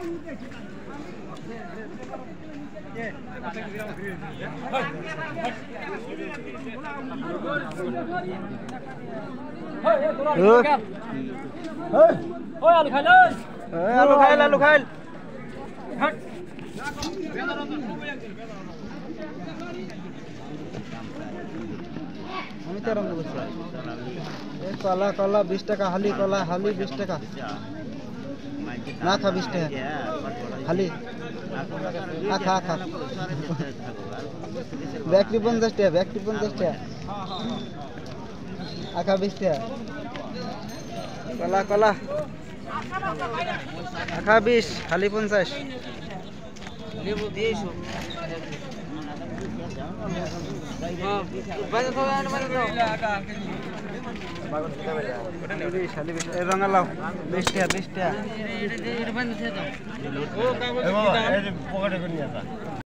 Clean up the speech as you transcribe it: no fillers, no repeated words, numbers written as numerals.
आलू खाइल कला कला 20 टाका हाली कला हाली 20 टाका ना खा 20 टाका हाली खा खा बैकरी 50 टाका बैकरी 50 टाका आखा 20 टाका कला कला आखा 20 हाली 50 लेबू दिएছো रंगालाव 20 टाका